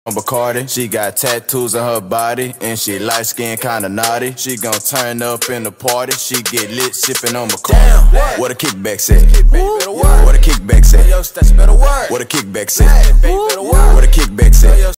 on Bacardi. She got tattoos on her body, and she light skin kinda naughty. She gon' turn up in the party. She get lit sippin' on Bacardi. What a kickback say? What a kickback say? What a kickback say? What a kickback say?